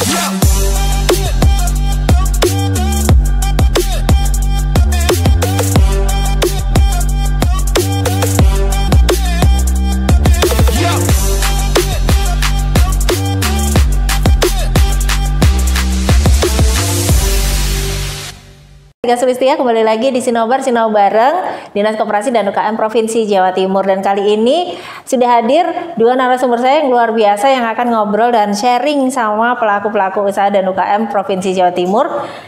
Sulistia kembali lagi di Sinobar Sinau Bareng Dinas Koperasi dan UKM Provinsi Jawa Timur, dan kali ini sudah hadir dua narasumber saya yang luar biasa yang akan ngobrol dan sharing sama pelaku-pelaku usaha dan UKM Provinsi Jawa Timur.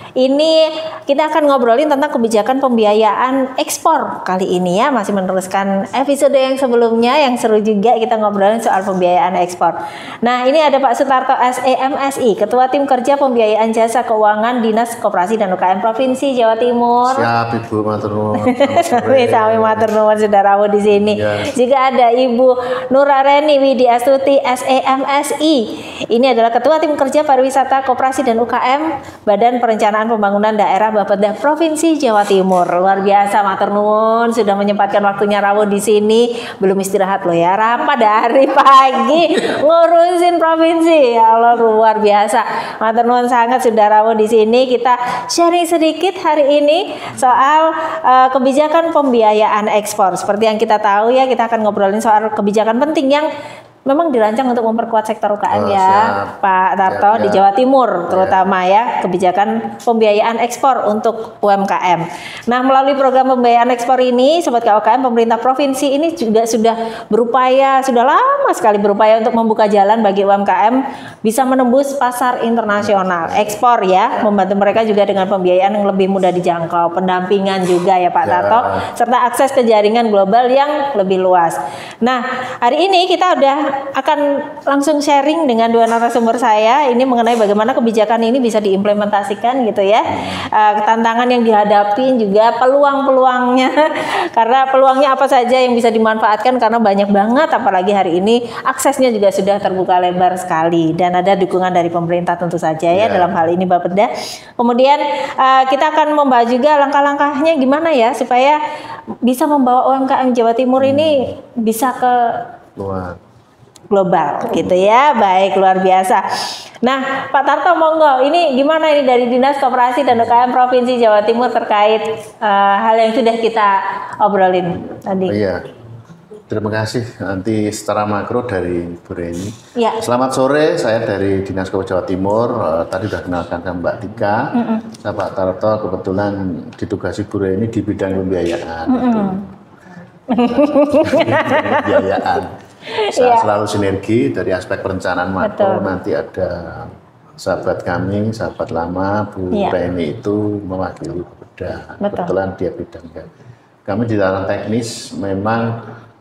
Ini kita akan ngobrolin tentang kebijakan pembiayaan ekspor kali ini ya, masih meneruskan episode yang sebelumnya yang seru juga, kita ngobrolin soal pembiayaan ekspor. Nah, ini ada Pak Sutarto SEMSI, Ketua Tim Kerja Pembiayaan Jasa Keuangan Dinas Koperasi dan UKM Provinsi Jawa Timur. Siap Ibu, matur nuwun. Sami matur nuwun saudaraku di sini. Ya. Juga ada Ibu Nurareni Widiastuti SEMSI. Ini adalah Ketua Tim Kerja Pariwisata Koperasi dan UKM Badan Perencanaan Pembangunan Daerah Bapeda Provinsi Jawa Timur. Luar biasa, matur nuwun sudah menyempatkan waktunya rawuh di sini. Belum istirahat loh ya, rapat dari pagi ngurusin provinsi. Ya Allah, luar biasa. Matur nuwun sangat sudah rawuh di sini. Kita sharing sedikit hari ini soal kebijakan pembiayaan ekspor. Seperti yang kita tahu ya, kita akan ngobrolin soal kebijakan penting yang memang dirancang untuk memperkuat sektor UKM ya, siap. Pak Tarto, siap. Di Jawa Timur terutama ya, kebijakan pembiayaan ekspor untuk UMKM. Nah, melalui program pembiayaan ekspor ini, Sobat KUKM, pemerintah provinsi ini juga sudah berupaya, sudah lama sekali berupaya untuk membuka jalan bagi UMKM bisa menembus pasar internasional, ekspor ya, membantu mereka juga dengan pembiayaan yang lebih mudah dijangkau, pendampingan juga ya Pak Tarto, serta akses ke jaringan global yang lebih luas. Nah, hari ini kita udah akan langsung sharing dengan dua narasumber saya ini mengenai bagaimana kebijakan ini bisa diimplementasikan gitu ya, tantangan yang dihadapi juga peluang-peluangnya karena peluangnya apa saja yang bisa dimanfaatkan karena banyak banget, apalagi hari ini aksesnya juga sudah terbuka lebar sekali dan ada dukungan dari pemerintah tentu saja ya dalam hal ini Bapeda. Kemudian kita akan membahas juga langkah-langkahnya gimana ya supaya bisa membawa UMKM Jawa Timur ini bisa ke global gitu ya. Baik, luar biasa. Nah, Pak Tarto monggo, ini gimana ini dari Dinas Koperasi dan UKM Provinsi Jawa Timur terkait hal yang sudah kita obrolin tadi. Iya. Terima kasih nanti secara makro dari Bu Reni. Ya. Selamat sore, saya dari Dinas Koperasi Jawa Timur. Tadi sudah kenalkan ke Mbak Tika. Saya Pak Tarto kebetulan ditugasi Bu Reni di bidang pembiayaan. Pembiayaan. Saya selalu sinergi dari aspek perencanaan makro. Nanti ada sahabat kami, sahabat lama Bu Reni itu mewakili Bapeda. Kebetulan dia bidangnya. Kami di dalam teknis memang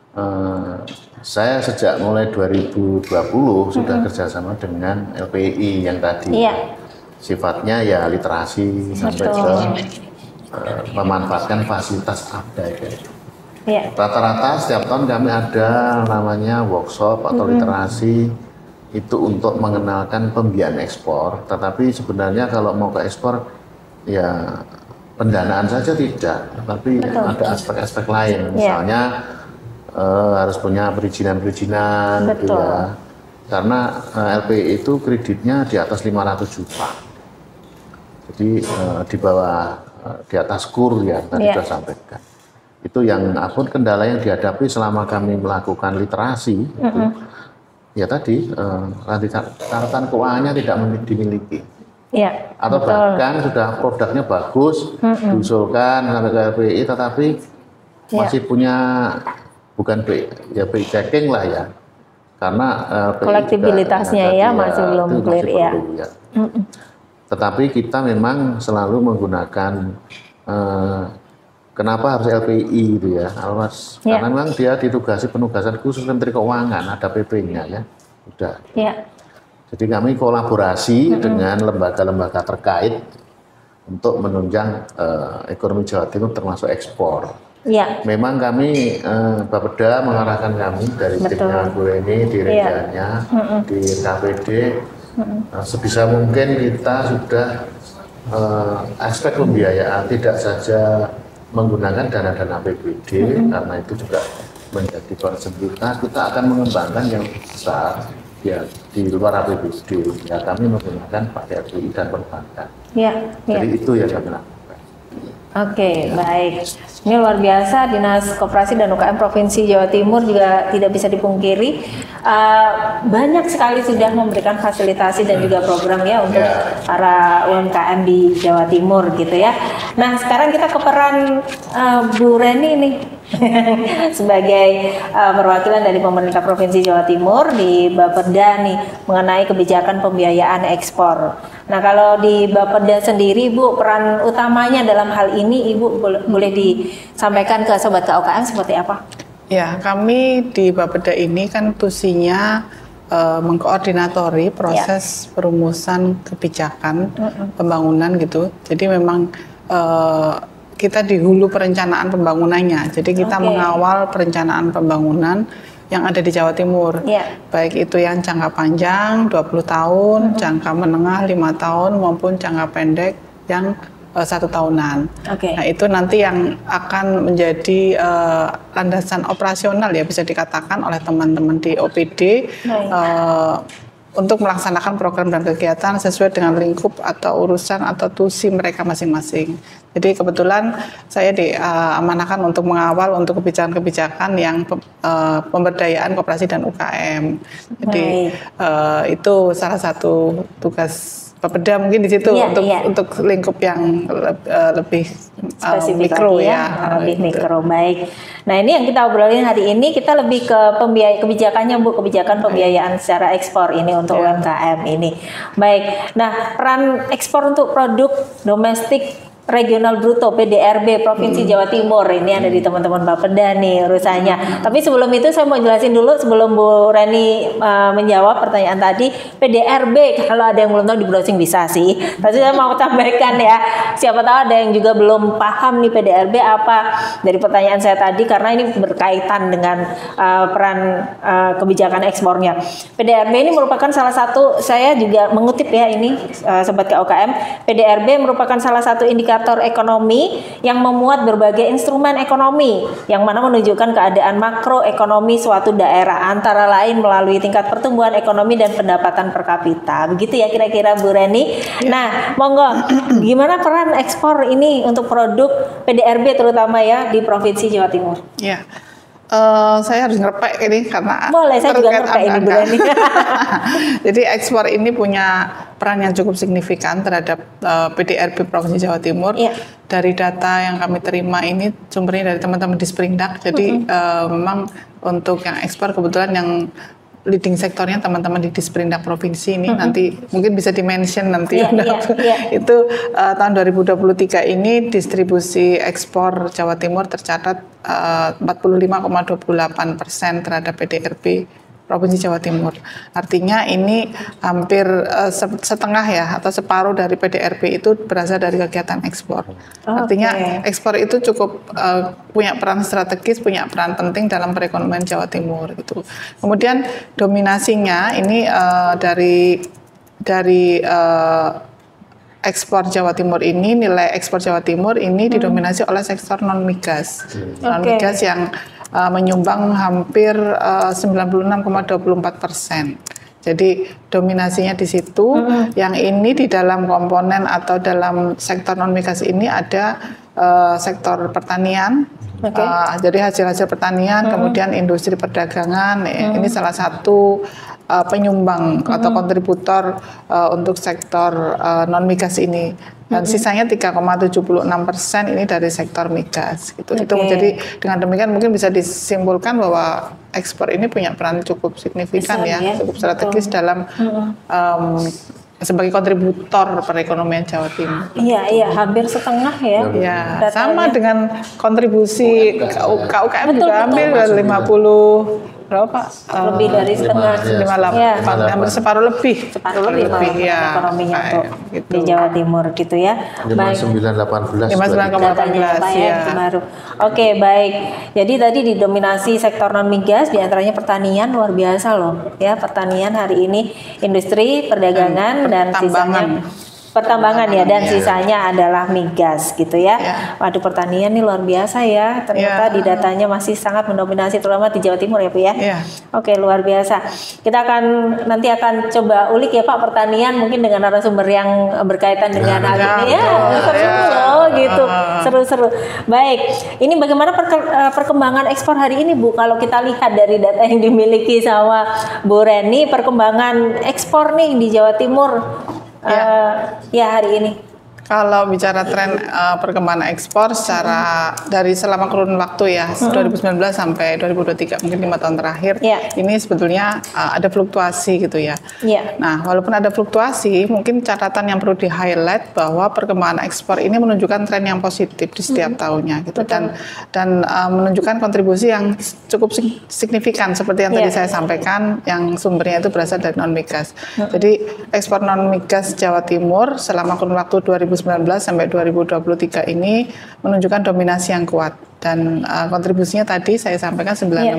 saya sejak mulai 2020 sudah kerjasama dengan LPI yang tadi sifatnya ya literasi sampai ke memanfaatkan fasilitas update. Rata-rata setiap tahun kami ada namanya workshop atau literasi itu untuk mengenalkan pembiayaan ekspor. Tetapi sebenarnya kalau mau ke ekspor ya pendanaan saja tidak, tapi ada aspek-aspek lain. Misalnya harus punya perizinan-perizinan gitu ya. Karena LPI itu kreditnya di atas 500 juta. Jadi di bawah di atas KUR ya tadi sudah sampaikan. Itu yang apapun kendala yang dihadapi selama kami melakukan literasi itu, ya tadi catatan keuangannya tidak dimiliki atau bahkan sudah produknya bagus diusulkan sampai ke LPI tetapi masih punya bukan BI checking lah ya, karena kolektibilitasnya ya masih belum clear ya. Tetapi kita memang selalu menggunakan kenapa harus LPI itu ya, karena memang dia ditugasi penugasan khusus Menteri Keuangan, ada PP-nya ya, udah. Jadi kami kolaborasi dengan lembaga-lembaga terkait untuk menunjang ekonomi Jawa Timur termasuk ekspor. Memang kami Bapeda mengarahkan kami dari timnya Bu Reni, di Renjanya, di KPD, sebisa mungkin kita sudah aspek pembiayaan tidak saja menggunakan dana-dana APBD karena itu juga menjadi concern kita akan mengembangkan yang besar ya di luar APBD ya kami menggunakan pakai RBI dan perbankan. Jadi itu yang kami lakukan. Oke, baik. Ini luar biasa, Dinas Koperasi dan UKM Provinsi Jawa Timur juga tidak bisa dipungkiri banyak sekali sudah memberikan fasilitasi dan juga program ya untuk para UMKM di Jawa Timur gitu ya. Nah, sekarang kita ke peran Bu Reni nih sebagai perwakilan dari pemerintah Provinsi Jawa Timur di Bapeda nih mengenai kebijakan pembiayaan ekspor. Nah, kalau di Bapeda sendiri, Bu, peran utamanya dalam hal ini, Ibu boleh disampaikan ke Sobat KUKM seperti apa? Ya, kami di Bapeda ini kan tusinya mengkoordinatori proses perumusan kebijakan pembangunan gitu. Jadi memang kita di hulu perencanaan pembangunannya. Jadi kita mengawal perencanaan pembangunan yang ada di Jawa Timur, baik itu yang jangka panjang 20 tahun, jangka menengah 5 tahun maupun jangka pendek yang 1 tahunan. Nah itu nanti yang akan menjadi landasan operasional ya bisa dikatakan oleh teman-teman di OPD untuk melaksanakan program dan kegiatan sesuai dengan lingkup atau urusan atau tusi mereka masing-masing. Jadi kebetulan saya diamanahkan untuk mengawal untuk kebijakan-kebijakan yang pemberdayaan koperasi dan UKM. Jadi itu salah satu tugas Bapeda mungkin di situ untuk lingkup yang lebih mikro lebih mikro. Baik. Nah ini yang kita obrolin hari ini, kita lebih ke kebijakannya Bu, kebijakan pembiayaan secara ekspor ini untuk UMKM ini. Baik. Nah peran ekspor untuk produk domestik regional bruto PDRB Provinsi Jawa Timur ini ada di teman-teman Bapeda nih urusannya. Tapi sebelum itu saya mau jelasin dulu sebelum Bu Reni menjawab pertanyaan tadi. PDRB kalau ada yang belum tahu di browsing bisa sih. Tapi saya mau tambahkan ya. Siapa tahu ada yang juga belum paham nih PDRB apa dari pertanyaan saya tadi karena ini berkaitan dengan peran kebijakan ekspornya. PDRB ini merupakan salah satu, saya juga mengutip ya ini Sobat KUKM, PDRB merupakan salah satu indikator ekonomi yang memuat berbagai instrumen ekonomi yang mana menunjukkan keadaan makroekonomi suatu daerah antara lain melalui tingkat pertumbuhan ekonomi dan pendapatan per kapita. Begitu ya kira-kira Bu Reni. Nah, monggo gimana peran ekspor ini untuk produk PDRB terutama ya di Provinsi Jawa Timur? Ya. Saya harus ngerepek ini karena boleh, saya juga ngerepek ini Bu Reni. Jadi ekspor ini punya peran yang cukup signifikan terhadap PDRB Provinsi Jawa Timur. Dari data yang kami terima ini sumbernya dari teman-teman di Springdak. Jadi memang untuk yang ekspor kebetulan yang leading sektornya teman-teman di Disperindak Provinsi ini nanti mungkin bisa di-mention nanti itu tahun 2023 ini distribusi ekspor Jawa Timur tercatat 45,28% terhadap PDRB Provinsi Jawa Timur. Artinya ini hampir setengah ya atau separuh dari PDRB itu berasal dari kegiatan ekspor. Artinya ekspor itu cukup punya peran strategis, punya peran penting dalam perekonomian Jawa Timur gitu. Kemudian dominasinya ini dari ekspor Jawa Timur ini, nilai ekspor Jawa Timur ini didominasi oleh sektor non migas. Non migas yang menyumbang hampir 96,24%. Jadi dominasinya di situ. Yang ini di dalam komponen atau dalam sektor non migas ini ada sektor pertanian. Jadi hasil-hasil pertanian, kemudian industri perdagangan. Ini salah satu penyumbang atau kontributor untuk sektor non migas ini. Dan sisanya 3,76% ini dari sektor migas. Itu jadi dengan demikian mungkin bisa disimpulkan bahwa ekspor ini punya peran cukup signifikan cukup strategis dalam sebagai kontributor perekonomian Jawa Timur. Iya, hampir setengah ya. Iya, sama dengan kontribusi KUKM juga hampir 50 berapa? Lebih dari setengah, 58, hampir separuh lebih ekonominya untuk gitu. Di Jawa Timur gitu ya. 59,18 ya. Oke, baik. Jadi tadi didominasi sektor non migas, diantaranya pertanian luar biasa loh ya, pertanian hari ini, industri, perdagangan dan sisanya pertambangan ya, dan sisanya adalah migas gitu ya. Waduh, pertanian nih luar biasa ya. Ternyata di datanya masih sangat mendominasi, terutama di Jawa Timur ya, Bu ya. Oke, luar biasa. Kita nanti akan coba ulik ya Pak, pertanian mungkin dengan narasumber yang berkaitan dengan hal ini ya. Seru loh gitu. Seru-seru. Baik, ini bagaimana perkembangan ekspor hari ini Bu? Kalau kita lihat dari data yang dimiliki sama Bu Reni, perkembangan ekspor nih di Jawa Timur ya hari ini. Kalau bicara tren perkembangan ekspor secara dari selama kurun waktu ya 2019 sampai 2023 mungkin 5 tahun terakhir ini sebetulnya ada fluktuasi gitu ya. Nah, walaupun ada fluktuasi, mungkin catatan yang perlu di highlight bahwa perkembangan ekspor ini menunjukkan tren yang positif di setiap tahunnya gitu, dan menunjukkan kontribusi yang cukup signifikan seperti yang tadi saya sampaikan, yang sumbernya itu berasal dari non migas. Jadi ekspor non migas Jawa Timur selama kurun waktu 2019 sampai 2023 ini menunjukkan dominasi yang kuat, dan kontribusinya tadi saya sampaikan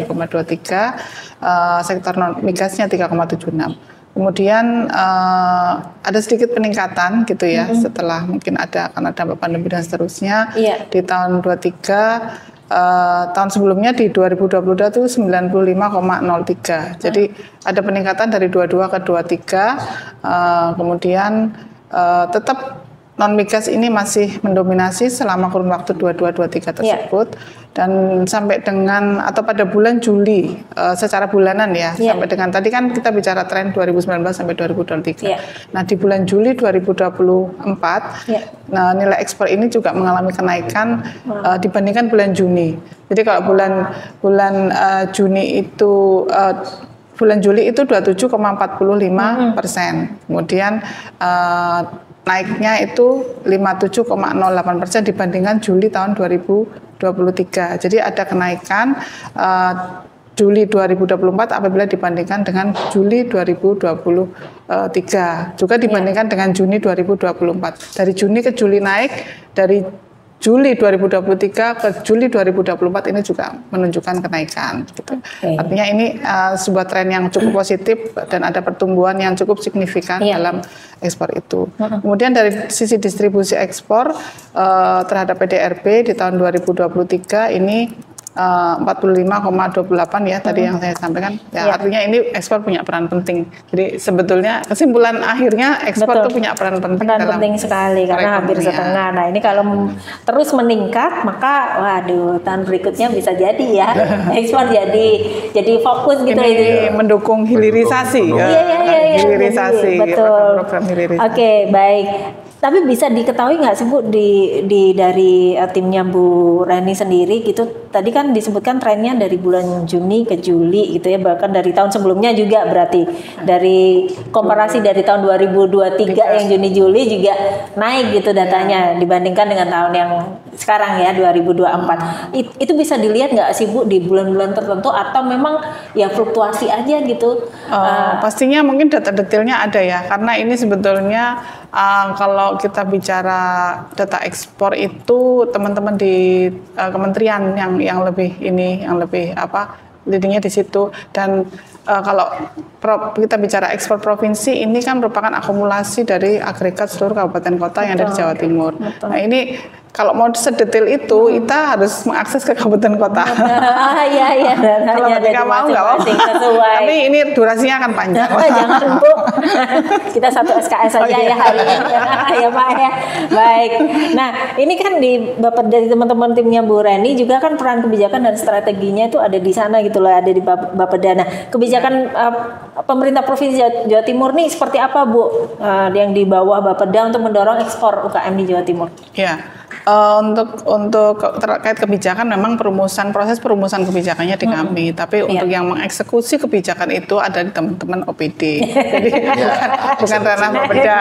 96,23, sektor non migasnya 3,76. Kemudian ada sedikit peningkatan gitu ya setelah mungkin ada karena dampak pandemi dan seterusnya di tahun 23. Tahun sebelumnya di 2022 itu 95,03. Jadi ada peningkatan dari 22 ke 23. Kemudian tetap non migas ini masih mendominasi selama kurun waktu 22-23 tersebut, dan sampai dengan atau pada bulan Juli secara bulanan ya, sampai dengan tadi kan kita bicara tren 2019 sampai 2023. Nah, di bulan Juli 2024 nah, nilai ekspor ini juga mengalami kenaikan dibandingkan bulan Juni. Jadi kalau bulan Juni itu bulan Juli itu 27,45%. Kemudian naiknya itu 57,08% dibandingkan Juli tahun 2023. Jadi ada kenaikan Juli 2024 apabila dibandingkan dengan Juli 2023. Juga dibandingkan dengan Juni 2024. Dari Juni ke Juli naik, dari Juli 2023 ke Juli 2024 ini juga menunjukkan kenaikan gitu. Artinya ini sebuah tren yang cukup positif dan ada pertumbuhan yang cukup signifikan dalam ekspor itu. Kemudian dari sisi distribusi ekspor terhadap PDRB di tahun 2023 ini 45,28 ya tadi yang saya sampaikan ya, artinya ini ekspor punya peran penting. Jadi sebetulnya kesimpulan akhirnya ekspor itu punya peran penting sekali karena hampir setengah. Nah, ini kalau terus meningkat maka waduh tahun berikutnya bisa jadi ya ekspor jadi fokus gitu ini mendukung hilirisasi. Hilirisasi. Betul. Program hilirisasi. Oke, baik. Tapi bisa diketahui nggak sih Bu dari timnya Bu Reni sendiri gitu, tadi kan disebutkan trennya dari bulan Juni ke Juli gitu ya, bahkan dari tahun sebelumnya juga berarti dari komparasi dari tahun 2023 yang Juni Juli juga naik gitu datanya dibandingkan dengan tahun yang sekarang ya 2024. Itu bisa dilihat nggak sih Bu di bulan-bulan tertentu atau memang ya fluktuasi aja gitu? Pastinya mungkin data detailnya ada ya, karena ini sebetulnya kalau kita bicara data ekspor itu teman-teman di kementerian yang lebih leadingnya di situ, dan kalau kita bicara ekspor provinsi ini kan merupakan akumulasi dari agregat seluruh kabupaten kota yang ada di Jawa Timur. Nah, ini kalau mau sedetail itu kita harus mengakses ke kabupaten kota. Iya. Kalau ketika mau nggak apa-apa. Tapi ini durasinya akan panjang. Jangan Bu. Kita satu SKS saja ya hari ini. Ya Pak ya. Baik. Nah ini kan dari teman-teman timnya Bu Reni juga kan peran kebijakan dan strateginya itu ada di sana gitu loh, ada di Bapeda. Nah kebijakan pemerintah Provinsi Jawa Timur nih seperti apa Bu yang di bawah Bapeda untuk mendorong ekspor UKM di Jawa Timur? Ya. Untuk terkait kebijakan memang proses perumusan kebijakannya di kami, tapi untuk yang mengeksekusi kebijakan itu ada di teman-teman OPD. Jadi bukan ranah Bapeda.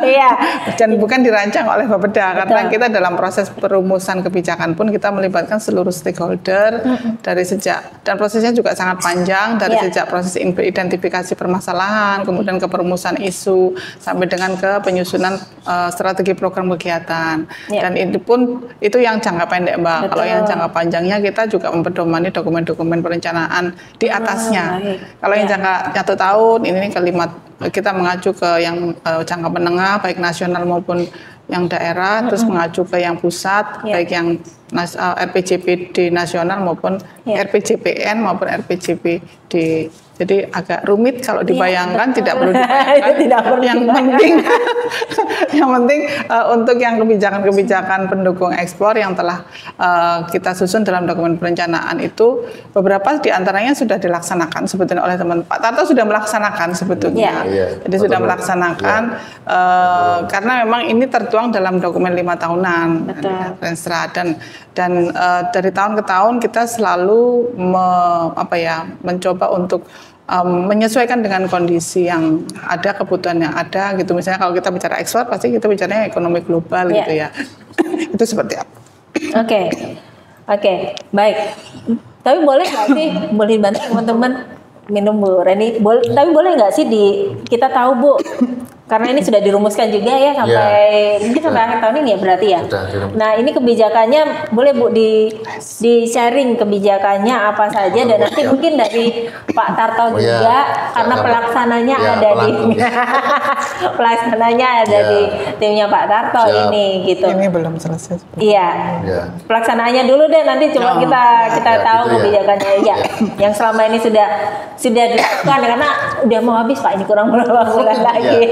Dan bukan dirancang oleh Bapeda, karena kita dalam proses perumusan kebijakan pun kita melibatkan seluruh stakeholder dari sejak, dan prosesnya juga sangat panjang dari sejak proses identifikasi permasalahan, kemudian ke perumusan isu sampai dengan ke penyusunan strategi program kegiatan. Dan itu pun itu yang jangka pendek Mbak. Kalau yang jangka panjangnya kita juga memperdomani dokumen-dokumen perencanaan di atasnya. Kalau yang jangka 1 tahun ini ke kita mengacu ke yang jangka menengah baik nasional maupun yang daerah, terus mengacu ke yang pusat baik yang RPJPD nasional maupun RPJPN maupun RPJPD. Jadi agak rumit kalau dibayangkan, tidak perlu dibayangkan. Yang penting untuk yang kebijakan-kebijakan pendukung ekspor yang telah kita susun dalam dokumen perencanaan itu, beberapa diantaranya sudah dilaksanakan sebetulnya oleh teman Pak Tarto, sudah melaksanakan sebetulnya. Jadi sudah melaksanakan karena memang ini tertuang dalam dokumen 5 tahunan Renstra, dan dari tahun ke tahun kita selalu mencoba untuk menyesuaikan dengan kondisi yang ada, kebutuhan yang ada gitu. Misalnya kalau kita bicara ekspor pasti kita bicaranya ekonomi global gitu ya. Itu seperti apa? Oke, baik. Tapi boleh nggak sih, boleh bantu teman-teman minum Bu Reni? Tapi boleh nggak sih kita tahu Bu? Karena ini sudah dirumuskan juga ya sampai mungkin sampai akhir tahun ini ya berarti ya. Nah ini kebijakannya boleh Bu di sharing kebijakannya apa saja, dan nanti mungkin dari Pak Tarto juga karena pelaksananya ada di pelaksananya ada di timnya Pak Tarto ini gitu. Ini belum selesai. Iya. Pelaksanaannya dulu deh, nanti coba kita tahu gitu kebijakannya yang selama ini sudah dilakukan karena udah mau habis Pak, ini kurang beberapa bulan lagi.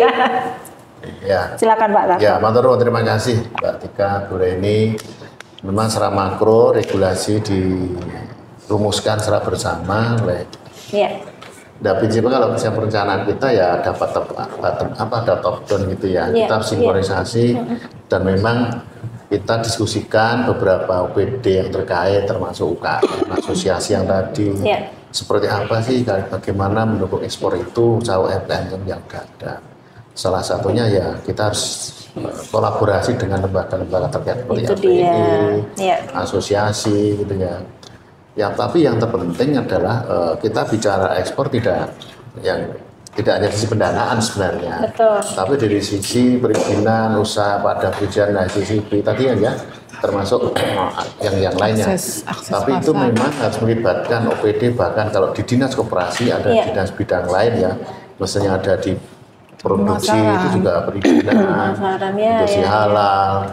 Silakan Pak Tarto. Ya, matur terima kasih Mbak Tika, Bu Reni. Memang secara makro regulasi dirumuskan secara bersama oleh. Nah, prinsipnya kalau misalnya perencanaan kita ya dapat top down gitu ya. Kita harus sinkronisasi dan memang kita diskusikan beberapa OPD yang terkait termasuk UKM, asosiasi yang tadi. Seperti apa sih, bagaimana mendukung ekspor itu, usaha UMKM yang ada. Salah satunya ya kita harus kolaborasi dengan lembaga-lembaga terkait seperti API, asosiasi gitu ya. Tapi yang terpenting adalah kita bicara ekspor tidak hanya sisi pendanaan sebenarnya, tapi dari sisi perizinan usaha pada perizinan ICCP tadi ya, termasuk yang lainnya. Tapi itu memang harus melibatkan OPD, bahkan kalau di dinas koperasi ada dinas bidang lain ya, misalnya ada di produksi itu juga perizinan, produksi halal,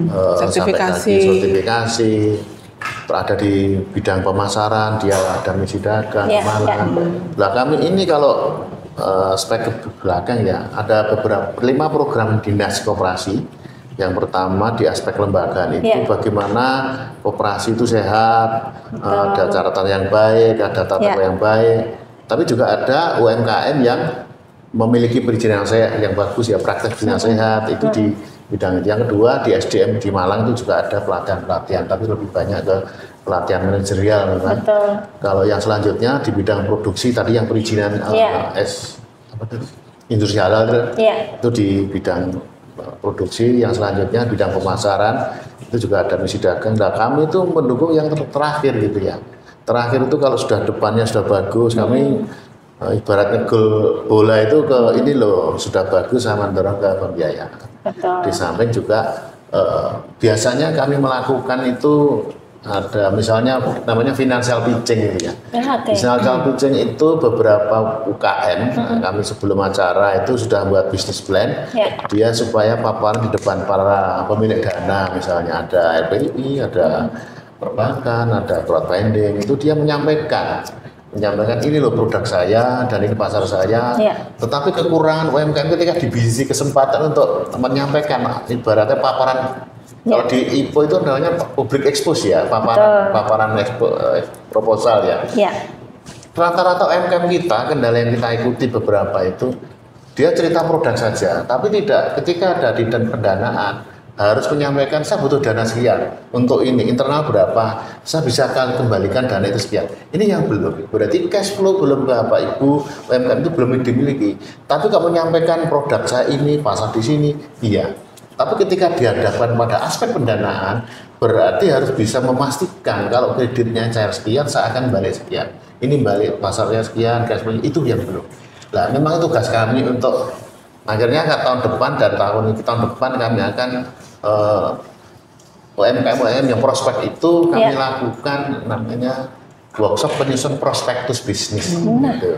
sertifikasi, ada di bidang pemasaran, dia ada misi dagang, malang. Nah kami ini kalau spek ke belakang ya, ada beberapa 5 program dinas koperasi. Yang pertama di aspek kelembagaan itu bagaimana koperasi itu sehat, ada catatan yang baik, ada tata kelola yang baik. Tapi juga ada UMKM yang memiliki perizinan yang bagus ya, praktek perizinan sehat itu di bidang itu. Yang kedua di SDM di Malang itu juga ada pelatihan, tapi lebih banyak ke pelatihan manajerial memang. Kalau yang selanjutnya di bidang produksi tadi yang perizinan industri halal itu di bidang produksi. Yang selanjutnya bidang pemasaran itu juga ada misi dagang. Nah kami itu mendukung yang terakhir gitu ya. Terakhir itu kalau sudah depannya sudah bagus, kami ibaratnya gol bola itu ke ini loh sudah bagus sama mendorong ke pembiayaan. Di samping juga biasanya kami melakukan itu ada misalnya namanya financial pitching gitu ya. Financial pitching itu beberapa UKM kami sebelum acara itu sudah buat bisnis plan dia supaya paparan di depan para pemilik dana, misalnya ada LPI, ada perbankan, ada crowdfunding, itu dia menyampaikan ini loh produk saya dan ini pasar saya. Tetapi kekurangan UMKM ketika diberi kesempatan untuk menyampaikan ibaratnya paparan. Kalau di IPO itu namanya public expose ya, paparan proposal ya. Rata-rata UMKM kita, kendala yang kita ikuti beberapa itu, dia cerita produk saja, tapi tidak ketika ada di pendanaan harus menyampaikan saya butuh dana sekian untuk ini, internal berapa, saya bisa kembalikan dana itu sekian. Ini yang belum, berarti cash flow belum ke Bapak Ibu, UMKM itu belum dimiliki. Tapi kalau menyampaikan produk saya ini, pasar di sini, iya. Tapi ketika dihadapkan pada aspek pendanaan, berarti harus bisa memastikan kalau kreditnya cair sekian, saya akan balik sekian. Ini balik pasarnya sekian, cash flow itu yang belum. Nah, memang tugas kami untuk akhirnya tahun depan dan tahun depan kami akan UMKM yang prospek itu kami lakukan namanya workshop penyusun prospektus bisnis. Gitu.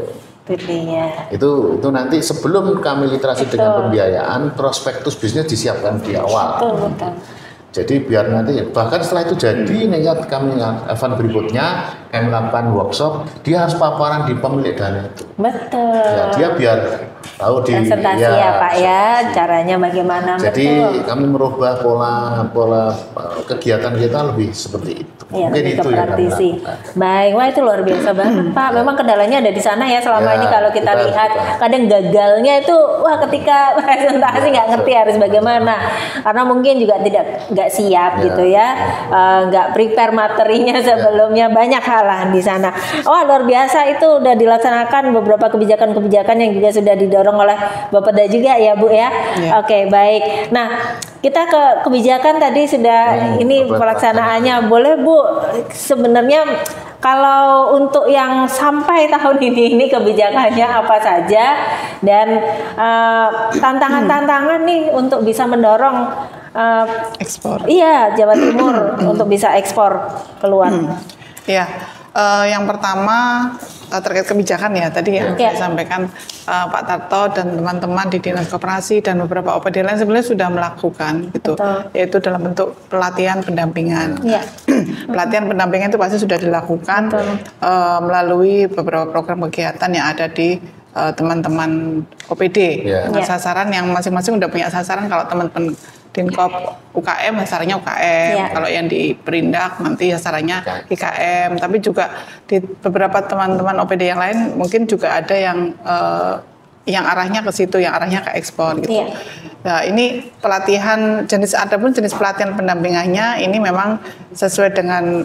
Itu nanti sebelum kami literasi dengan pembiayaan, prospektus bisnis disiapkan di awal. Betul. Jadi biar nanti bahkan setelah itu jadi niat kami event berikutnya kami lakukan workshop, dia harus paparan di pemilik dana itu. Betul. Ya, dia biar tahu di presentasi ya Pak ya, caranya bagaimana. Jadi kami merubah pola kegiatan kita lebih seperti itu. Ya, mungkin itu praktisi. Baik, wah itu luar biasa banget Pak. Memang kendalanya ada di sana ya selama ini kalau kita lihat. Kadang gagalnya itu wah ketika presentasi nggak ngerti harus bagaimana. Karena mungkin juga nggak siap gitu ya. Nggak prepare materinya sebelumnya, banyak hal lah di sana. Wah luar biasa, itu udah dilaksanakan beberapa kebijakan-kebijakan yang juga sudah didorong oleh Bapeda juga ya Bu ya. Oke, baik. Nah, kita ke kebijakan tadi sudah ini pelaksanaannya. Boleh Bu, sebenarnya kalau untuk yang sampai tahun ini kebijakannya apa saja dan tantangan-tantangan nih untuk bisa mendorong ekspor. Iya, Jawa Timur untuk bisa ekspor keluar. Iya, yang pertama terkait kebijakan ya tadi yang saya sampaikan Pak Tarto dan teman-teman di Dinas Koperasi dan beberapa OPD lain sebenarnya sudah melakukan gitu, yaitu dalam bentuk pelatihan pendampingan. Pelatihan pendampingan itu pasti sudah dilakukan melalui beberapa program kegiatan yang ada di teman-teman OPD. Dengan sasaran yang masing-masing udah punya sasaran. Kalau teman-teman Dinkop UKM sasarannya UKM, kalau yang di Perindak nanti sasarannya IKM, tapi juga di beberapa teman-teman OPD yang lain mungkin juga ada yang arahnya ke situ, yang arahnya ke ekspor gitu. Nah, ini pelatihan adapun jenis pelatihan pendampingannya ini memang sesuai dengan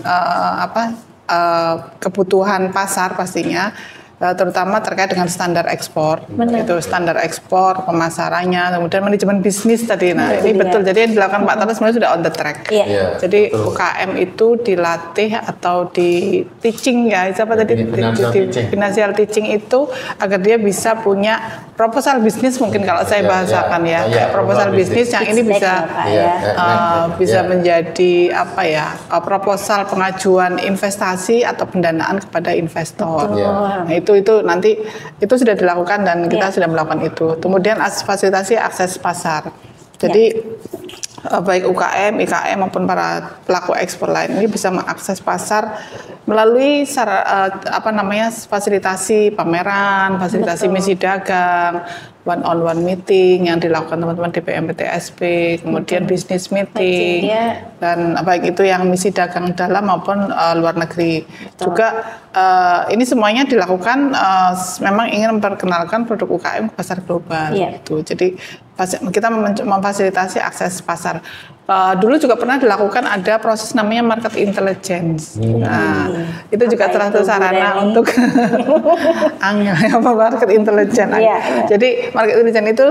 kebutuhan pasar pastinya. Terutama terkait dengan standar ekspor, itu standar ekspor, pemasarannya, kemudian manajemen bisnis tadi. Nah, ini betul. Jadi yang dilakukan Pak Tarto sebenarnya sudah on the track. Jadi UKM itu dilatih atau di teaching ya, siapa tadi? Financial teaching itu agar dia bisa punya proposal bisnis, mungkin kalau saya bahasakan ya, proposal bisnis yang ini bisa menjadi proposal pengajuan investasi atau pendanaan kepada investor. Nah, itu nanti itu sudah dilakukan dan kita sudah melakukan itu. Kemudian fasilitasi akses pasar. Jadi baik UKM, IKM maupun para pelaku ekspor lain ini bisa mengakses pasar melalui fasilitasi pameran, fasilitasi misi dagang, one-on-one meeting yang dilakukan teman-teman DPM PTSP, kemudian business meeting, dan baik itu yang misi dagang dalam maupun luar negeri. Juga ini semuanya dilakukan memang ingin memperkenalkan produk UKM ke pasar global. Gitu. Jadi kita memfasilitasi akses pasar. Dulu juga pernah dilakukan ada proses namanya market intelligence. Nah, itu juga salah satu sarana untuk market intelligence. Jadi market intelligence itu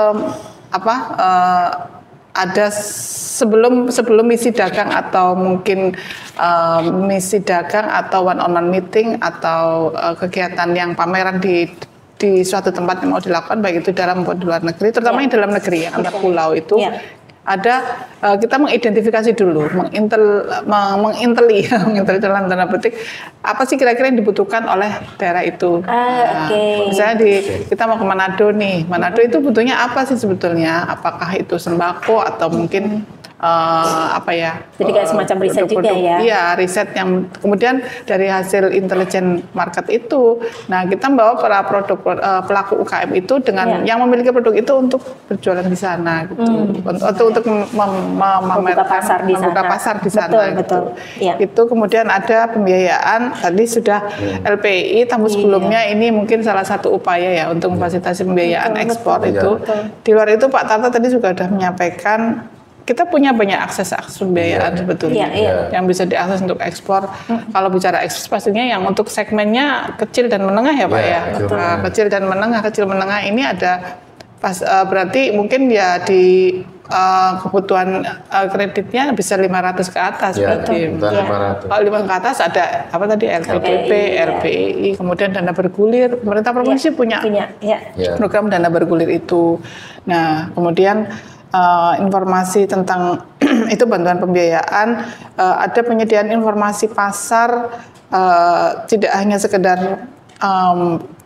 ada sebelum misi dagang atau mungkin misi dagang atau one-on-one meeting atau kegiatan yang pameran di suatu tempat yang mau dilakukan, baik itu dalam maupun di luar negeri, terutama yang dalam negeri yang antar pulau itu. Ada kita mengidentifikasi dulu, menginteli dalam tanda petik apa sih kira-kira yang dibutuhkan oleh daerah itu. Misalnya kita mau ke Manado nih, Manado itu butuhnya apa sih sebetulnya? Apakah itu sembako atau mungkin Jadi kayak semacam riset juga ya? Iya, riset yang kemudian dari hasil intelijen market itu, nah kita membawa para pelaku UKM itu dengan yang memiliki produk itu untuk berjualan di sana, gitu. Untuk membuka pasar di sana. Betul. Itu kemudian ada pembiayaan, tadi sudah LPI tahun sebelumnya ini mungkin salah satu upaya ya untuk memfasilitasi pembiayaan ekspor itu. Di luar itu Pak Tarto tadi juga sudah menyampaikan kita punya banyak akses pembiayaan sebetulnya yang bisa diakses untuk ekspor. Kalau bicara ekspor pastinya yang untuk segmennya kecil dan menengah ya Pak kecil dan menengah. Kecil menengah ini ada berarti mungkin ya di kebutuhan kreditnya bisa 500 ke atas berarti. Kalau 500 ke atas ada apa tadi LPDP, LPI, kemudian dana bergulir. Pemerintah provinsi punya program dana bergulir itu. Nah, kemudian informasi tentang itu bantuan pembiayaan, ada penyediaan informasi pasar, tidak hanya sekedar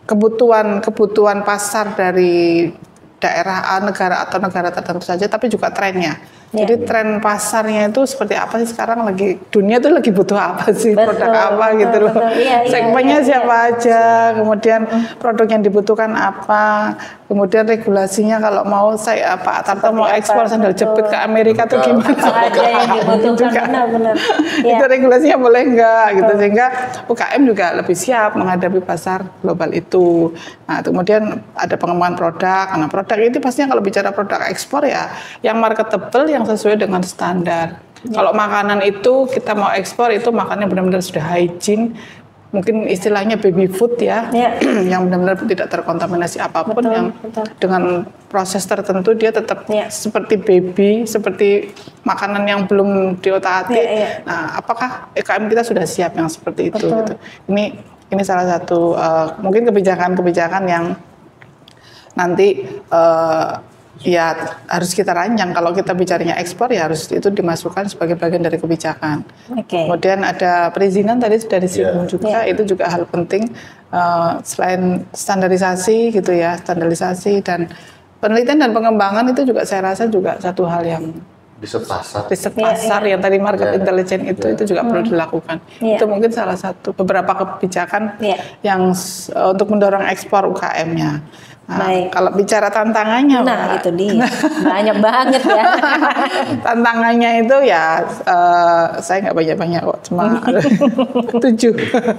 kebutuhan pasar dari daerah negara atau negara tertentu saja, tapi juga trennya. Jadi tren pasarnya itu seperti apa sih sekarang, lagi dunia tuh lagi butuh apa sih, produk apa gitu loh. Segmennya siapa aja, kemudian produk yang dibutuhkan apa, kemudian regulasinya kalau mau saya Pak Tarto mau ekspor sandal jepit ke Amerika tuh gimana? Apa aja yang dibutuhkan, benar-benar. Itu regulasinya boleh enggak gitu, sehingga UKM juga lebih siap menghadapi pasar global itu. Nah, kemudian ada pengembangan produk. Nah, produk itu pastinya kalau bicara produk ekspor ya yang marketable, yang sesuai dengan standar. Kalau makanan itu kita mau ekspor itu makannya benar-benar sudah hygiene, mungkin istilahnya baby food ya, yang benar-benar tidak terkontaminasi apapun, yang dengan proses tertentu dia tetap seperti baby, seperti makanan yang belum diotak-atik. Nah, apakah UKM kita sudah siap yang seperti itu? Gitu. Ini salah satu mungkin kebijakan-kebijakan yang nanti ya harus kita rancang. Kalau kita bicaranya ekspor ya harus itu dimasukkan sebagai bagian dari kebijakan. Kemudian ada perizinan tadi sudah disinggung juga, itu juga hal penting selain standarisasi gitu ya, standarisasi dan penelitian dan pengembangan itu juga saya rasa juga satu hal yang riset pasar yang tadi market intelligence itu juga perlu dilakukan. Itu mungkin salah satu beberapa kebijakan yang untuk mendorong ekspor UKM-nya. Nah, kalau bicara tantangannya, itu dia banyak banget ya. Tantangannya itu ya saya nggak banyak kok, cuma 7.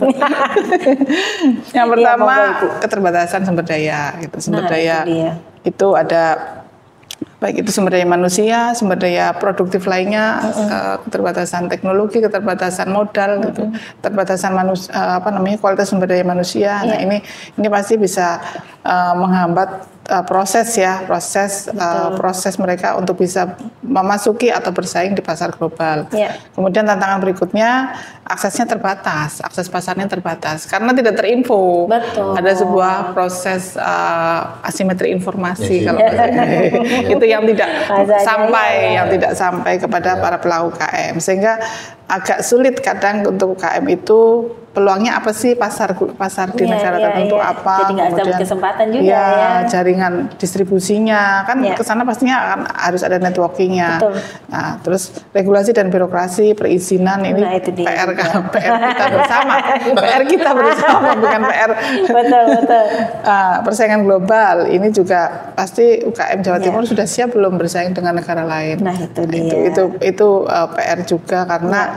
Yang pertama keterbatasan sumber daya, gitu. Sumber daya itu ada baik itu sumber daya manusia, sumber daya produktif lainnya, keterbatasan teknologi, keterbatasan modal, gitu, keterbatasan kualitas sumber daya manusia. Nah, ini pasti bisa menghambat proses mereka untuk bisa memasuki atau bersaing di pasar global. Kemudian tantangan berikutnya, akses pasarnya terbatas karena tidak terinfo. Ada sebuah proses asimetri informasi kalau itu yang tidak sampai kepada para pelaku UKM, sehingga agak sulit kadang untuk UKM itu peluangnya apa sih, pasar di negara tertentu apa, jadi nggak ada kesempatan juga jaringan distribusinya kan kesana pastinya akan harus ada networkingnya. Nah, terus regulasi dan birokrasi, perizinan ini PR kita bersama, PR kita bersama bukan PR. Persaingan global ini juga pasti UKM Jawa Timur sudah siap belum bersaing dengan negara lain. Nah, itu dia. Itu PR juga karena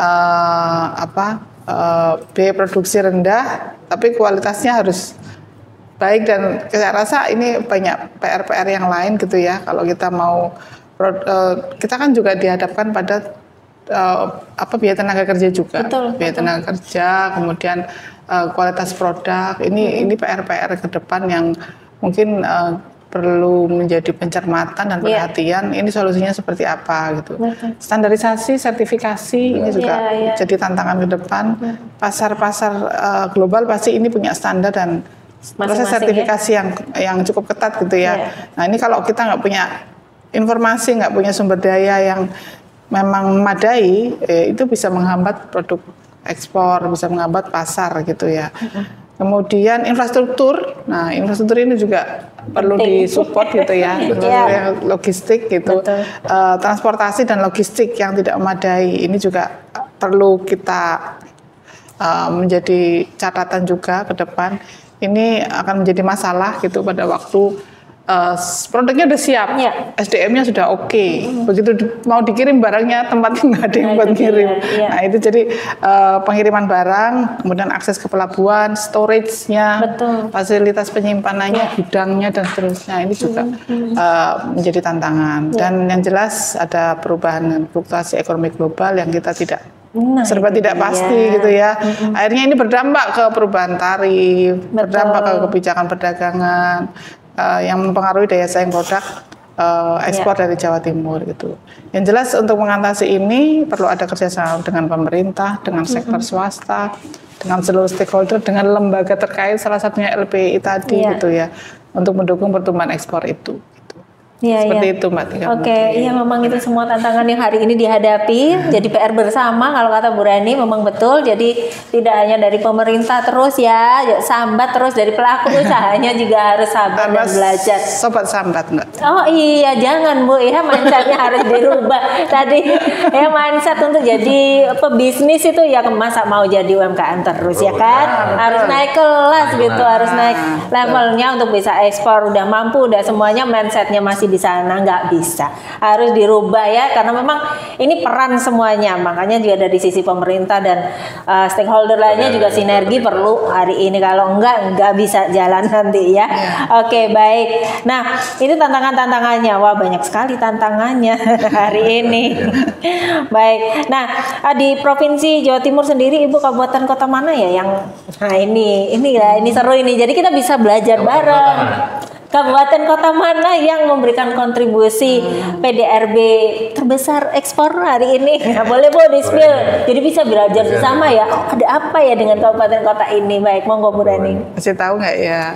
biaya produksi rendah, tapi kualitasnya harus baik, dan saya rasa ini banyak PR yang lain gitu ya. Kalau kita mau, kita kan juga dihadapkan pada biaya tenaga kerja juga, biaya tenaga kerja, kemudian kualitas produk. Ini PR ke depan yang mungkin perlu menjadi pencermatan dan perhatian. Ini solusinya seperti apa gitu. Standarisasi, sertifikasi ini juga jadi tantangan ke depan. Pasar-pasar global pasti ini punya standar dan proses sertifikasi yang cukup ketat gitu ya. Nah, ini kalau kita nggak punya informasi, nggak punya sumber daya yang memang memadai, itu bisa menghambat produk ekspor, bisa menghambat pasar gitu ya. Kemudian infrastruktur, nah infrastruktur ini juga perlu disupport gitu ya, logistik gitu, transportasi dan logistik yang tidak memadai ini juga perlu kita menjadi catatan juga ke depan. Ini akan menjadi masalah gitu pada waktu produknya udah siap, SDM-nya sudah oke. Begitu mau dikirim barangnya tempatnya nggak ada yang buat kirim. Nah, itu jadi pengiriman barang, kemudian akses ke pelabuhan, storage-nya, fasilitas penyimpanannya, gudangnya dan seterusnya. Ini juga menjadi tantangan. Dan yang jelas ada perubahan fluktuasi ekonomi global yang kita tidak serba tidak pasti gitu ya. Akhirnya ini berdampak ke perubahan tarif, berdampak ke kebijakan perdagangan, yang mempengaruhi daya saing produk ekspor dari Jawa Timur gitu. Yang jelas untuk mengatasi ini perlu ada kerjasama dengan pemerintah, dengan sektor swasta, dengan seluruh stakeholder, dengan lembaga terkait, salah satunya LPI tadi gitu ya, untuk mendukung pertumbuhan ekspor itu. Gitu. Seperti itu Mbak Tika. Oke, iya memang itu semua tantangan yang hari ini dihadapi. Jadi PR bersama kalau kata Bu Rani memang betul. Jadi tidak hanya dari pemerintah terus ya, sambat terus dari pelaku usahanya juga harus sabar dan belajar. Sobat sambat Mbak. Oh iya, jangan Bu ya, mindsetnya harus dirubah. Tadi ya mindset untuk jadi pebisnis itu ya masa mau jadi UMKM terus ya kan? Harus naik kelas gitu, harus naik levelnya untuk bisa ekspor. Udah mampu, udah semuanya mindsetnya masih di sana, nggak bisa, harus dirubah ya, karena memang ini peran semuanya, makanya juga dari sisi pemerintah dan stakeholder lainnya juga sinergi perlu hari ini, kalau nggak bisa jalan nanti ya. Oke, baik. Nah itu tantangannya, wah banyak sekali tantangannya hari ini. Baik. Nah di provinsi Jawa Timur sendiri Ibu kabupaten kota mana ya yang ini seru ini, jadi kita bisa belajar bareng. Kabupaten kota mana yang memberikan kontribusi PDRB terbesar ekspor hari ini? Nah, boleh Bu di-spill. Jadi bisa belajar bersama ya. Ada apa ya dengan kabupaten kota ini? Baik, monggo Bu Rani. Masih tahu nggak ya?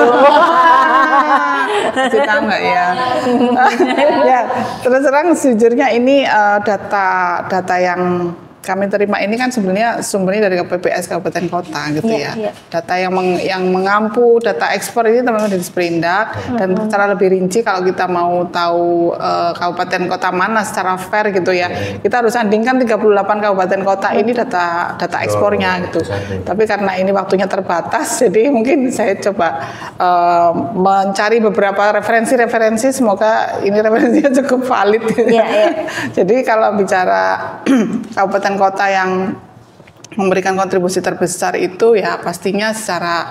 Masih tahu nggak ya? Ya, terus terang sejujurnya ini data yang kami terima ini kan sebenarnya sumbernya dari KPPS Kabupaten Kota gitu ya. Data yang mengampu data ekspor ini teman-teman dari Sperindak, dan secara lebih rinci kalau kita mau tahu kabupaten kota mana secara fair gitu ya, kita harus sandingkan 38 kabupaten kota ini data ekspornya gitu. Tapi karena ini waktunya terbatas, jadi mungkin saya coba mencari beberapa referensi, semoga ini referensinya cukup valid. Jadi kalau bicara kabupaten kota yang memberikan kontribusi terbesar itu ya pastinya secara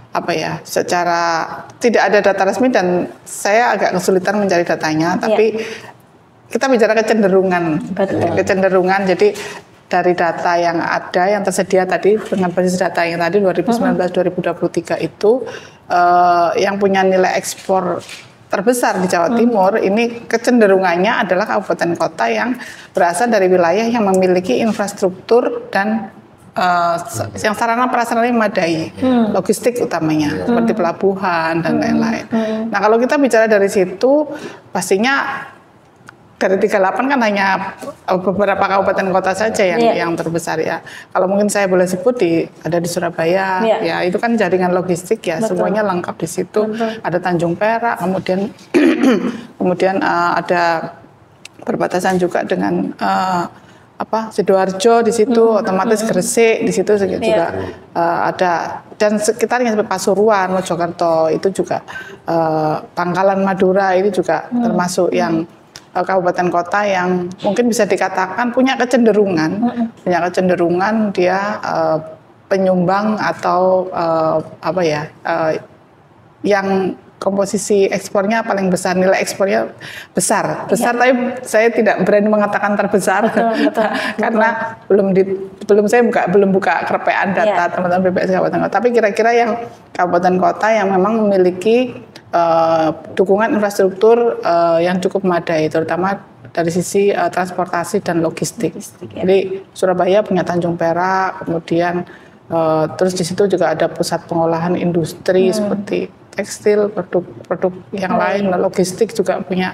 tidak ada data resmi dan saya agak kesulitan mencari datanya, tapi kita bicara kecenderungan. Jadi dari data yang ada, yang tersedia tadi dengan basis data yang tadi 2019-2023 itu yang punya nilai ekspor terbesar di Jawa Timur ini kecenderungannya adalah kabupaten kota yang berasal dari wilayah yang memiliki infrastruktur dan yang sarana prasarananya memadai, logistik utamanya seperti pelabuhan dan lain-lain. Nah kalau kita bicara dari situ, pastinya dari 38 kan hanya beberapa kabupaten kota saja yang terbesar ya. Kalau mungkin saya boleh sebut ada di Surabaya, ya itu kan jaringan logistik ya, semuanya lengkap di situ. Ada Tanjung Perak, kemudian ada perbatasan juga dengan Sidoarjo di situ, otomatis Gresik di situ juga ada, dan sekitarnya seperti Pasuruan, Mojokerto itu juga, Pangkalan Madura ini juga termasuk yang kabupaten kota yang mungkin bisa dikatakan punya kecenderungan dia penyumbang atau yang komposisi ekspornya paling besar, nilai ekspornya besar, tapi saya tidak berani mengatakan terbesar karena belum buka kerepean data teman-teman BPS kabupaten kota, tapi kira-kira yang kabupaten kota yang memang memiliki dukungan infrastruktur yang cukup memadai, terutama dari sisi transportasi dan logistik. Jadi Surabaya punya Tanjung Perak, kemudian terus di situ juga ada pusat pengolahan industri seperti tekstil, produk yang lain, logistik juga punya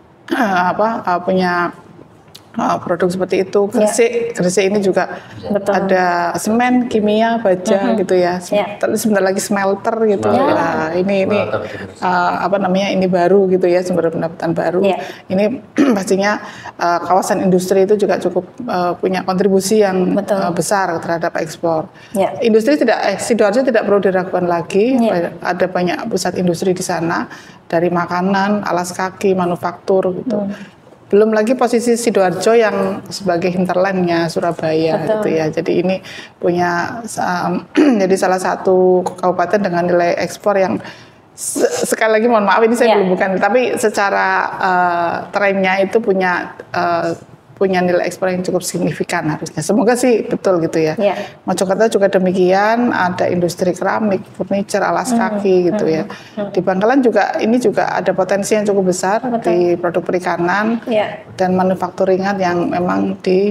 produk seperti itu. Gresik ini juga ada semen, kimia, baja gitu ya. Sebentar lagi smelter gitu. Nah, ini ini baru gitu ya, sumber pendapatan baru. Ini pastinya kawasan industri itu juga cukup punya kontribusi yang besar terhadap ekspor. Industri Sidoarjo tidak perlu diragukan lagi. Ada banyak pusat industri di sana, dari makanan, alas kaki, manufaktur gitu. Belum lagi posisi Sidoarjo yang sebagai hinterlandnya Surabaya gitu ya. Jadi ini punya jadi salah satu kabupaten dengan nilai ekspor yang sekali lagi mohon maaf ini saya belum bukan, tapi secara trennya itu punya nilai ekspor yang cukup signifikan harusnya. Semoga sih betul gitu ya. Mojokerto juga demikian, ada industri keramik, furniture, alas kaki gitu ya. Di Bangkalan juga ini juga ada potensi yang cukup besar di produk perikanan dan manufakturingan yang memang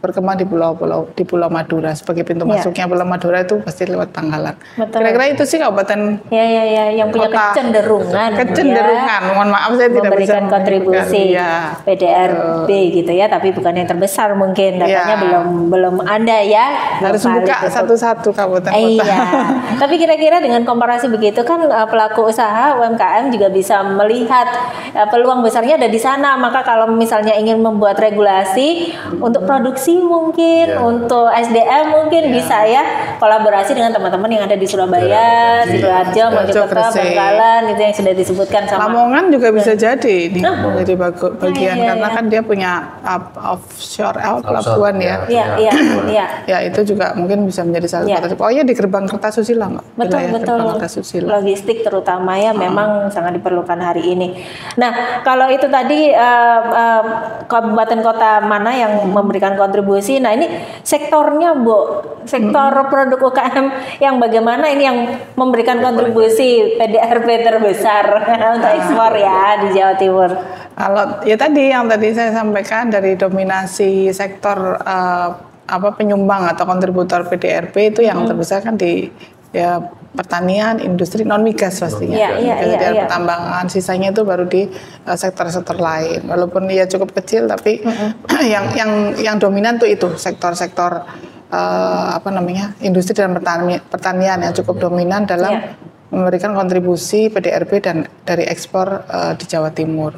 berkembang di Pulau Madura. Sebagai pintu masuknya Pulau Madura itu pasti lewat Tanggalan. Kira-kira itu sih kabupaten yang punya kecenderungan. Mohon maaf saya tidak bisa memberikan kontribusi PDRB gitu ya, tapi bukan yang terbesar mungkin, datanya belum ada ya. Harus buka satu-satu kabupaten kota. Iya. Tapi kira-kira dengan komparasi begitu kan pelaku usaha UMKM juga bisa melihat peluang besarnya ada di sana. Maka kalau misalnya ingin membuat regulasi untuk produksi mungkin, untuk SDM mungkin bisa ya kolaborasi dengan teman-teman yang ada di Surabaya, Sidoarjo, Mojokerto, Bangkalan itu yang sudah disebutkan sama. Lamongan juga bisa jadi ini menjadi bagian karena kan dia punya offshore pelabuhan ya. Ya itu juga mungkin bisa menjadi salah satu. Pokoknya di gerbang Kertasusila Mbak. Betul. Logistik terutama ya memang sangat diperlukan hari ini. Nah, kalau itu tadi kabupaten kota mana yang memberikan kontribusi. Nah, ini sektornya, Bu. Sektor produk UKM yang bagaimana ini yang memberikan kontribusi PDRB terbesar untuk ekspor ya di Jawa Timur. Kalau ya tadi yang saya sampaikan dari dominasi sektor penyumbang atau kontributor PDRB itu yang terbesar kan di pertanian, industri non migas pastinya. Pertambangan, sisanya itu baru di sektor-sektor lain. Walaupun dia cukup kecil tapi yang dominan tuh itu sektor-sektor industri dan pertanian yang cukup dominan dalam memberikan kontribusi PDRB dan dari ekspor di Jawa Timur.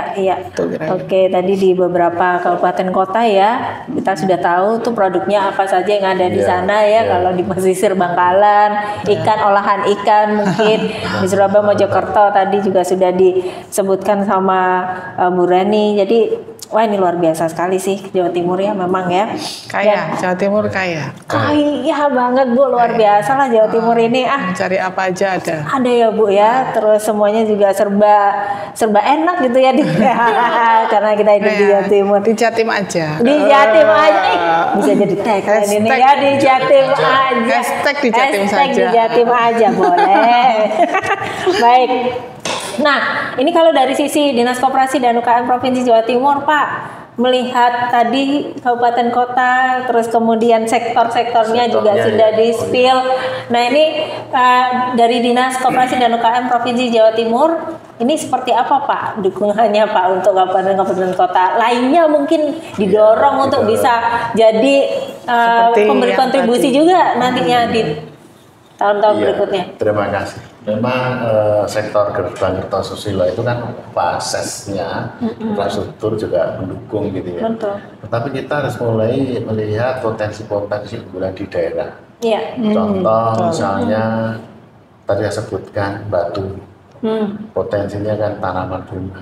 Oke, tadi di beberapa kabupaten kota ya kita sudah tahu tuh produknya apa saja yang ada di sana ya. Kalau di pesisir Bangkalan, ikan, olahan ikan mungkin di Surabaya, Mojokerto tadi juga sudah disebutkan sama Bu Reni. Jadi wah ini luar biasa sekali sih Jawa Timur ya memang ya. Jawa Timur kaya. Kaya banget Bu, luar biasa lah Jawa Timur ini. Mencari apa aja ada. Ada ya Bu ya, terus semuanya juga serba enak gitu ya karena kita hidup di Jawa Timur. Di Jatim aja. Di Jatim aja. Bisa jadi tagline ini ya, di Jatim aja. Hashtag di Jatim saja. Hashtag di Jatim aja boleh. Baik. Nah, ini kalau dari sisi Dinas Koperasi dan UKM Provinsi Jawa Timur, Pak, melihat tadi kabupaten kota, terus kemudian sektornya juga sudah di-spill. Nah, ini dari Dinas Koperasi dan UKM Provinsi Jawa Timur, ini seperti apa Pak dukungannya Pak untuk kabupaten kota lainnya mungkin didorong untuk bisa jadi pemberi kontribusi juga nantinya di tahun-tahun berikutnya. Terima kasih. Memang sektor gerbang Kertasusila itu kan aksesnya infrastruktur juga mendukung gitu ya. Betul. Tetapi kita harus mulai melihat potensi-potensi unggulan di daerah. Contoh misalnya tadi saya sebutkan batu, potensinya kan tanaman bunga.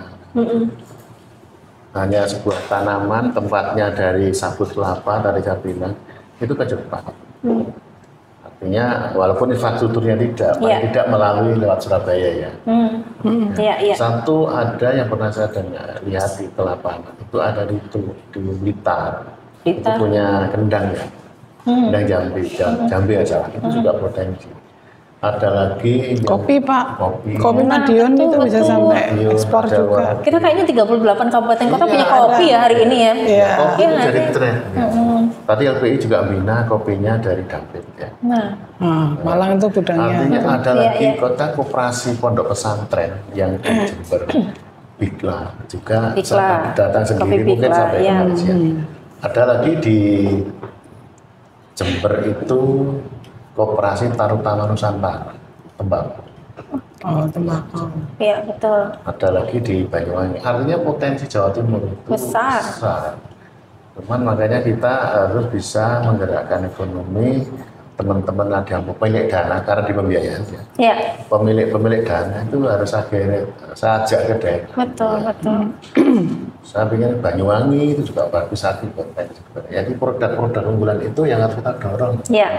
Hanya sebuah tanaman tempatnya dari sabut kelapa, dari Sabina itu ke Jepang. Artinya walaupun infrastrukturnya tidak melalui lewat Surabaya ya. Satu ada yang pernah saya lihat di Kelapa, itu ada di Blitar. Itu punya kendang ya, kendang Jambi aja lah. Itu juga potensi. Ada lagi kopi Pak, kopi Madiun itu bisa sampai ekspor juga. Kita kayaknya 38 kabupaten kota punya kopi ya hari ini ya. Kopi itu jadi tren. Tadi LPI juga bina kopinya dari Dampit ya. Malang itu gudangnya. Artinya ada lagi kota koperasi pondok pesantren yang di Jember, Bikla juga datang sendiri mungkin sampai ke Malaysia. Ada lagi di Jember itu Koperasi Tarutama Nusantara, tembakau. Tembakau. Iya betul. Ada lagi di Banyuwangi. Artinya potensi Jawa Timur itu besar. Cuman makanya kita harus bisa menggerakkan ekonomi. Teman-teman ada yang pemilik dana karena di pembiayaan ya. Pemilik dana itu harus akhirnya saya ajak ke daerah. Betul. Saya pikir Banyuwangi itu juga bagus lagi potensi. Jadi produk-produk unggulan itu yang harus kita dorong.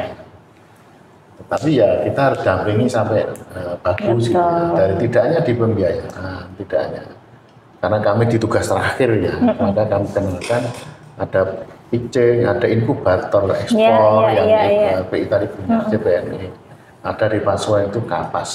Tapi ya kita harus dampingi sampai bagus gitu. Dari tidaknya di pembiayaan, tidaknya. Karena kami di tugas terakhir ya, maka kami kenalkan ada pitching, ada inkubator ekspor yang PI tadi punya CPNI. Ada di Pasuruan itu Kapas.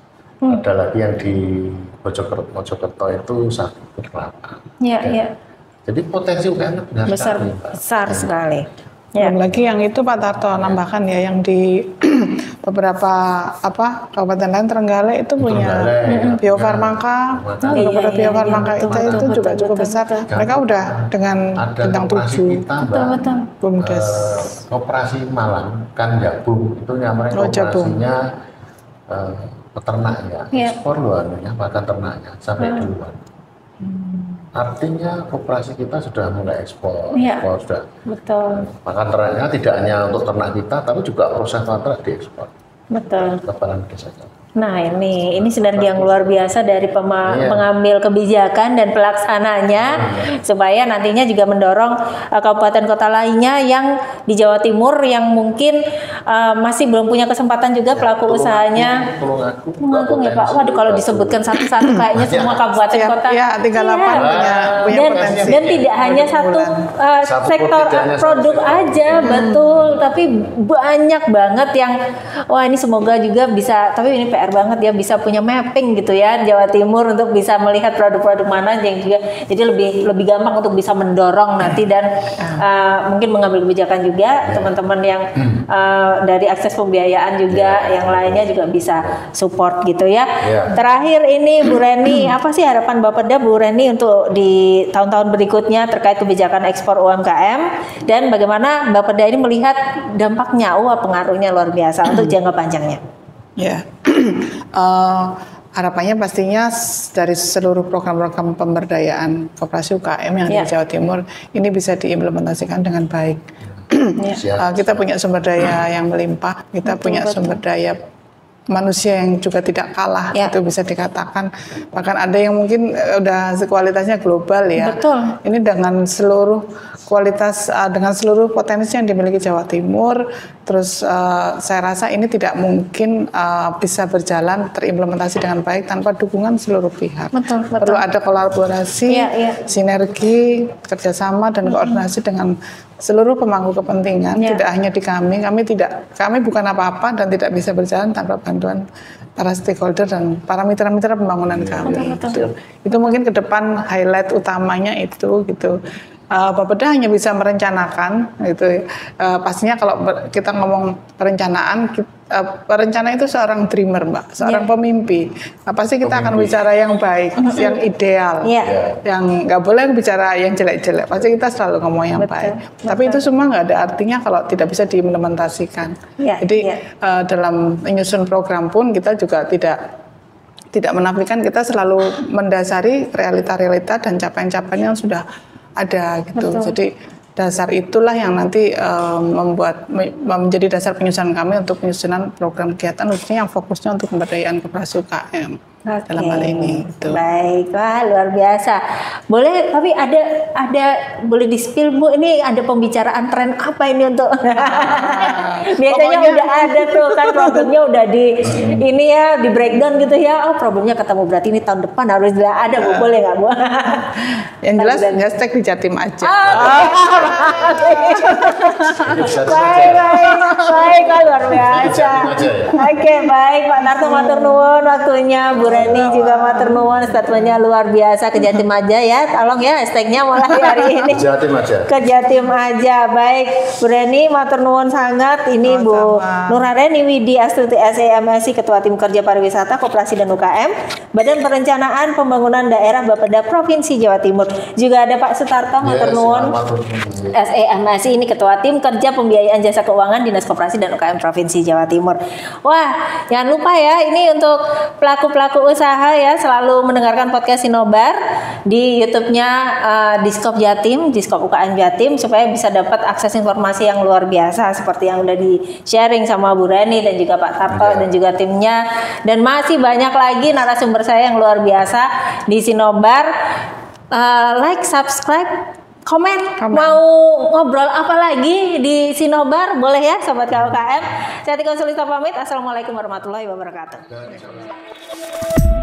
Ada lagi yang di Mojokerto itu sabut kelapa. Jadi potensi UKM besar sekali. Belum lagi yang itu Pak Tarto nambahkan ya, yang di beberapa kabupaten lain Trenggalek itu punya Bio Farmaka, Biofarmaka itu juga cukup besar. Mereka udah dengan bintang 7. Betul. BUMDes. Koperasi Malang kan Jabung itu nyampe koperasinya peternak ya, ekspor luar ya, bahkan ternaknya sampai duluan. Artinya koperasi kita sudah mulai ekspor, sudah. Betul. Bahkan ternaknya tidak hanya untuk ternak kita, tapi juga proses ternak diekspor. Betul. Ke barang desa. Nah ini sinergi yang luar biasa dari pengambil kebijakan dan pelaksananya, supaya nantinya juga mendorong kabupaten kota lainnya yang di Jawa Timur yang mungkin masih belum punya kesempatan juga pelaku usahanya. Tulungagung ya Pak. Waduh, kalau disebutkan satu-satu kayaknya semua kabupaten kota. Ya, 38 punya potensi. Dan tidak hanya satu sektor produk aja, betul, tapi banyak banget yang wah ini semoga juga bisa, tapi ini PR banget ya, bisa punya mapping gitu ya Jawa Timur untuk bisa melihat produk-produk mana yang juga jadi lebih gampang untuk bisa mendorong nanti dan mungkin mengambil kebijakan juga teman-teman yang dari akses pembiayaan juga yang lainnya juga bisa support gitu ya. Terakhir ini Bu Reni, apa sih harapan Bapeda Bu Reni untuk di tahun-tahun berikutnya terkait kebijakan ekspor UMKM dan bagaimana Bapeda ini melihat dampaknya, pengaruhnya luar biasa untuk jangka panjangnya? Ya, harapannya pastinya dari seluruh program-program pemberdayaan koperasi UKM yang di Jawa Timur ini bisa diimplementasikan dengan baik. Kita punya sumber daya yang melimpah, kita punya sumber daya manusia yang juga tidak kalah, itu bisa dikatakan. Bahkan ada yang mungkin udah kualitasnya global ya. Betul. Ini dengan seluruh kualitas, dengan seluruh potensi yang dimiliki Jawa Timur, terus saya rasa ini tidak mungkin bisa berjalan terimplementasi dengan baik tanpa dukungan seluruh pihak. Betul. Perlu ada kolaborasi, sinergi, kerjasama dan koordinasi dengan seluruh pemangku kepentingan, tidak hanya di kami bukan apa-apa dan tidak bisa berjalan tanpa bantuan para stakeholder dan para mitra-mitra pembangunan kami. Itu mungkin ke depan highlight utamanya itu gitu. Bapeda hanya bisa merencanakan gitu. Pastinya kalau kita ngomong perencanaan, perencana itu seorang dreamer, Mbak, seorang pemimpi. Pasti kita akan bicara yang baik, yang ideal, yang nggak boleh bicara yang jelek-jelek. Pasti kita selalu ngomong yang baik. Tapi itu semua nggak ada artinya kalau tidak bisa diimplementasikan. Jadi dalam menyusun program pun kita juga tidak menafikan, kita selalu mendasari realita-realita dan capaian-capaian yang sudah ada gitu. Jadi dasar itulah yang nanti menjadi dasar penyusunan kami untuk penyusunan program kegiatan khususnya yang fokusnya untuk pemberdayaan koperasi UKM dalam hal ini. Gitu. Baik, wah luar biasa. Boleh, tapi ada boleh di-spill Bu, ini ada pembicaraan tren apa ini untuk biasanya udah ada tuh kan problemnya udah ini ya di breakdown gitu ya. Problemnya ketemu berarti ini tahun depan harus ada Bu, boleh nggak Bu? Yang jelas hashtag di Jatim aja. Baik, luar biasa. Oke, baik Pak Tarto matur nuwun waktunya, Bu Reni juga matur nuwun statementnya luar biasa, ke Jatim aja ya. Tolong ya hashtagnya mulai hari ini. Jatim aja. Ke Jatim aja. Baik, Bu Reni matur nuwun sangat. Ini Bu Nurareni Widi Astuti SEMSI Ketua Tim Kerja Pariwisata Koperasi dan UKM Badan Perencanaan Pembangunan Daerah Bapeda Provinsi Jawa Timur. Juga ada Pak Sutarto matur nuwun SEMSI, ini Ketua Tim Kerja Pembiayaan Jasa Keuangan Dinas Koperasi dan UKM Provinsi Jawa Timur. Wah, jangan lupa ya, ini untuk pelaku-pelaku usaha ya, selalu mendengarkan podcast Sinobar di YouTube-nya Diskop Jatim, Diskop UKM Jatim, supaya bisa dapat akses informasi yang luar biasa seperti yang udah di-sharing sama Bu Reni dan juga Pak Tarto dan juga timnya, dan masih banyak lagi narasumber saya yang luar biasa di Sinobar. Like, subscribe, komen. Mau ngobrol apa lagi di Sinobar, boleh ya Sobat KUKM. Saya Tika Sulista pamit. Assalamualaikum warahmatullahi wabarakatuh.